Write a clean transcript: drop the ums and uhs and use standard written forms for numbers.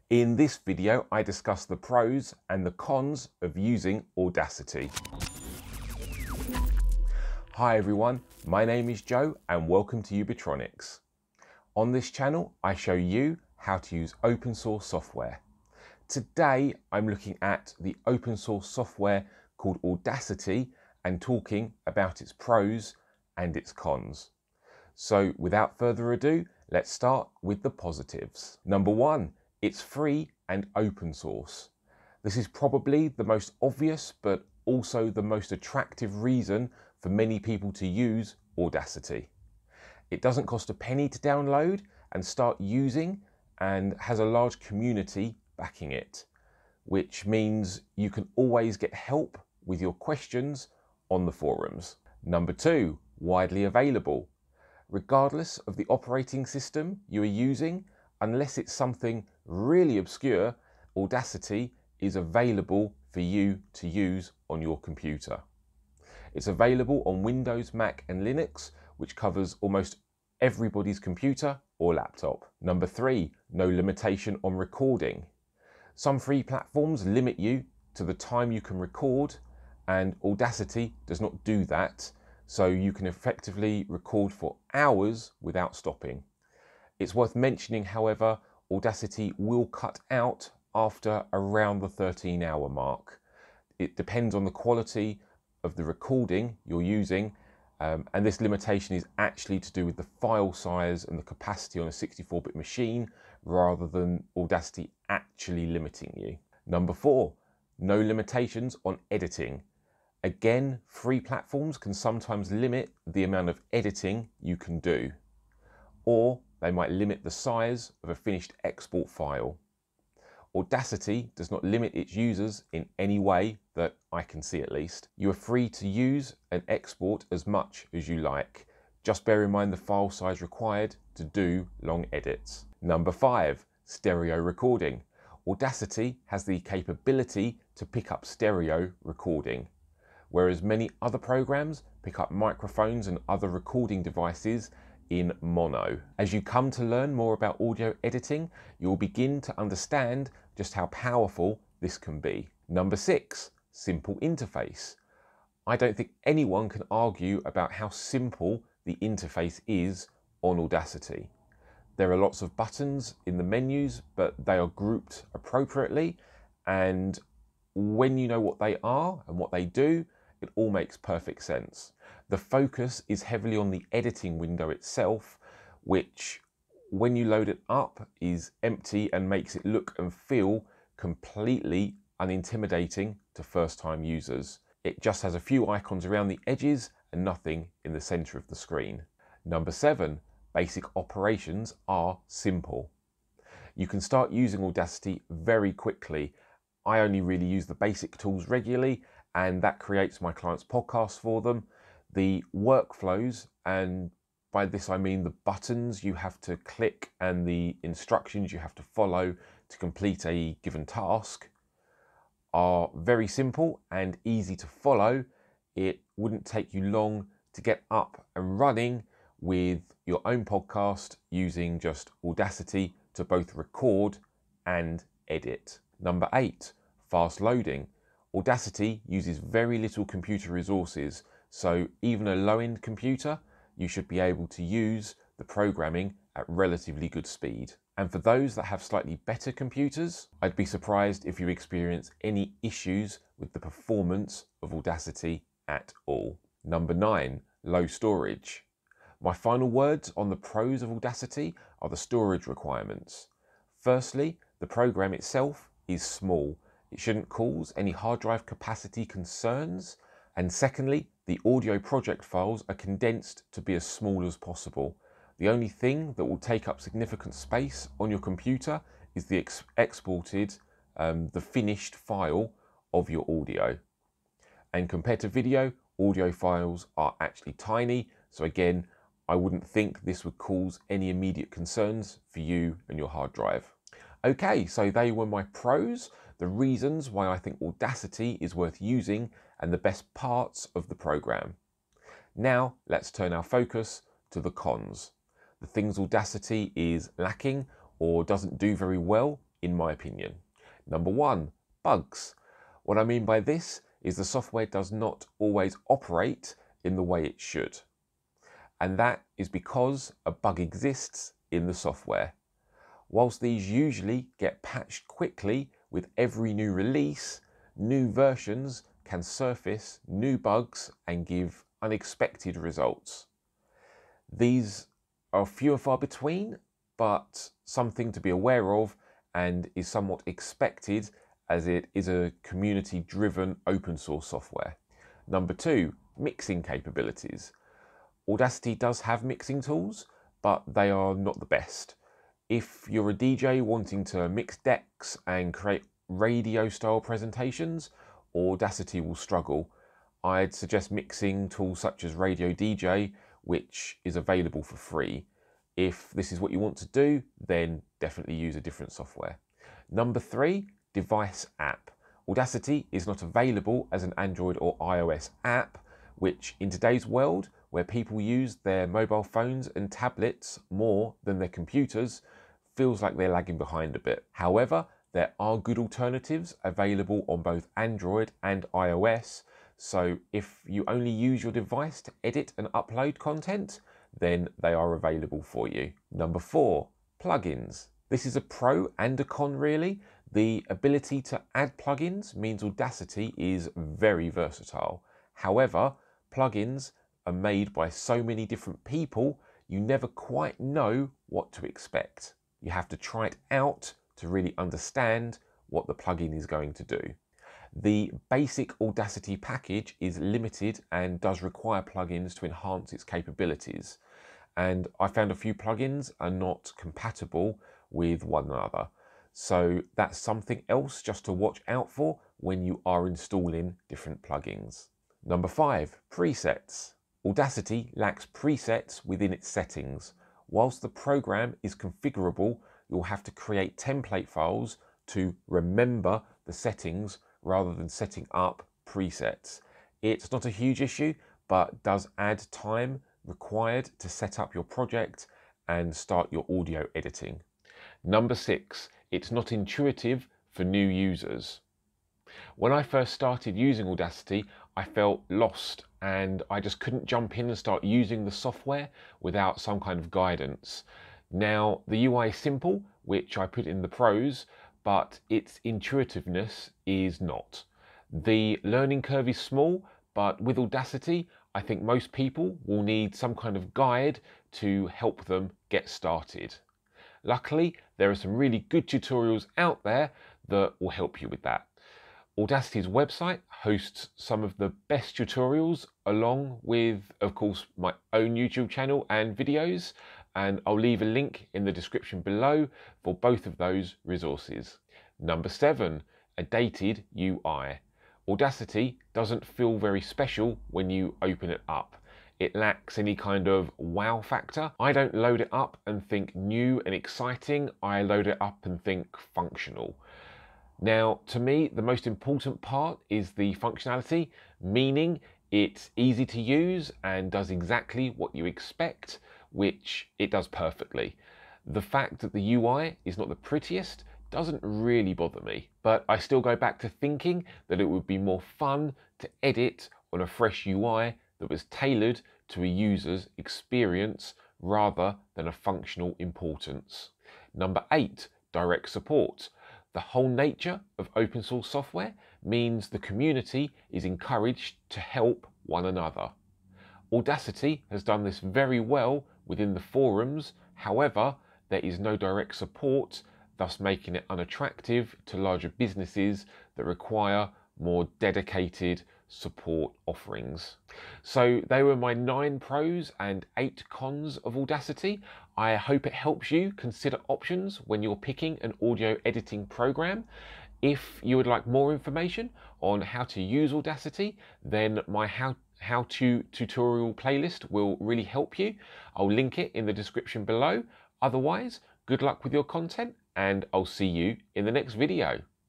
In this video, I discuss the pros and the cons of using Audacity. Hi everyone, my name is Joe and welcome to Ubitronics. On this channel, I show you how to use open source software. Today, I'm looking at the open source software called Audacity and talking about its pros and its cons. So without further ado, let's start with the positives. Number one, it's free and open source. This is probably the most obvious, but also the most attractive reason for many people to use Audacity. It doesn't cost a penny to download and start using, and has a large community backing it, which means you can always get help with your questions on the forums. Number two, widely available. Regardless of the operating system you are using, unless it's something really obscure, Audacity is available for you to use on your computer. It's available on Windows, Mac and Linux, which covers almost everybody's computer or laptop. Number three, no limitation on recording. Some free platforms limit you to the time you can record, and Audacity does not do that, so you can effectively record for hours without stopping. It's worth mentioning, however, Audacity will cut out after around the 13-hour mark. It depends on the quality of the recording you're using, and this limitation is actually to do with the file size and the capacity on a 64-bit machine, rather than Audacity actually limiting you. Number four, no limitations on editing. Again, free platforms can sometimes limit the amount of editing you can do, or they might limit the size of a finished export file. Audacity does not limit its users in any way that I can see, at least. You are free to use and export as much as you like. Just bear in mind the file size required to do long edits. Number five, stereo recording. Audacity has the capability to pick up stereo recording, whereas many other programs pick up microphones and other recording devices in mono. As you come to learn more about audio editing, you'll begin to understand just how powerful this can be. Number six, simple interface. I don't think anyone can argue about how simple the interface is on Audacity. There are lots of buttons in the menus, but they are grouped appropriately, and when you know what they are and what they do, it all makes perfect sense. The focus is heavily on the editing window itself, which when you load it up is empty and makes it look and feel completely unintimidating to first-time users. It just has a few icons around the edges and nothing in the center of the screen. Number seven, basic operations are simple. You can start using Audacity very quickly. I only really use the basic tools regularly, and that creates my clients' podcasts for them. The workflows, and by this I mean the buttons you have to click and the instructions you have to follow to complete a given task, are very simple and easy to follow. It wouldn't take you long to get up and running with your own podcast using just Audacity to both record and edit. Number eight, fast loading. Audacity uses very little computer resources, so even a low-end computer, you should be able to use the programming at relatively good speed. And for those that have slightly better computers, I'd be surprised if you experience any issues with the performance of Audacity at all. Number nine, low storage. My final words on the pros of Audacity are the storage requirements. Firstly, the program itself is small. It shouldn't cause any hard drive capacity concerns. And secondly, the audio project files are condensed to be as small as possible. The only thing that will take up significant space on your computer is the exported, the finished file of your audio. And compared to video, audio files are actually tiny. So again, I wouldn't think this would cause any immediate concerns for you and your hard drive. Okay, so they were my pros, the reasons why I think Audacity is worth using and the best parts of the program. Now let's turn our focus to the cons. The things Audacity is lacking or doesn't do very well in my opinion. Number one, bugs. What I mean by this is the software does not always operate in the way it should. And that is because a bug exists in the software. Whilst these usually get patched quickly with every new release, new versions can surface new bugs and give unexpected results. These are few and far between, but something to be aware of and is somewhat expected as it is a community-driven open source software. Number two, mixing capabilities. Audacity does have mixing tools, but they are not the best. If you're a DJ wanting to mix decks and create radio-style presentations, Audacity will struggle. I'd suggest mixing tools such as Radio DJ, which is available for free. If this is what you want to do, then definitely use a different software. Number three, device app. Audacity is not available as an Android or iOS app, which in today's world, where people use their mobile phones and tablets more than their computers, feels like they're lagging behind a bit. However, there are good alternatives available on both Android and iOS, so if you only use your device to edit and upload content, then they are available for you. Number four, plugins. This is a pro and a con really. The ability to add plugins means Audacity is very versatile. However, plugins are made by so many different people, you never quite know what to expect. You have to try it out to really understand what the plugin is going to do. The basic Audacity package is limited and does require plugins to enhance its capabilities. And I found a few plugins are not compatible with one another. So that's something else just to watch out for when you are installing different plugins. Number five, presets. Audacity lacks presets within its settings. Whilst the program is configurable, you'll have to create template files to remember the settings rather than setting up presets. It's not a huge issue, but does add time required to set up your project and start your audio editing. Number six, it's not intuitive for new users. When I first started using Audacity, I felt lost and I just couldn't jump in and start using the software without some kind of guidance. Now, the UI is simple, which I put in the pros, but its intuitiveness is not. The learning curve is small, but with Audacity, I think most people will need some kind of guide to help them get started. Luckily, there are some really good tutorials out there that will help you with that. Audacity's website hosts some of the best tutorials along with, of course, my own YouTube channel and videos, and I'll leave a link in the description below for both of those resources. Number seven, a dated UI. Audacity doesn't feel very special when you open it up. It lacks any kind of wow factor. I don't load it up and think new and exciting. I load it up and think functional. Now, to me, the most important part is the functionality, meaning it's easy to use and does exactly what you expect, which it does perfectly. The fact that the UI is not the prettiest doesn't really bother me, but I still go back to thinking that it would be more fun to edit on a fresh UI that was tailored to a user's experience rather than a functional importance. Number eight, direct support. The whole nature of open source software means the community is encouraged to help one another. Audacity has done this very well within the forums. However, there is no direct support, thus making it unattractive to larger businesses that require more dedicated support offerings. So they were my 9 pros and 8 cons of Audacity. I hope it helps you consider options when you're picking an audio editing program. If you would like more information on how to use Audacity, then my how-to tutorial playlist will really help you. I'll link it in the description below. Otherwise, good luck with your content and I'll see you in the next video.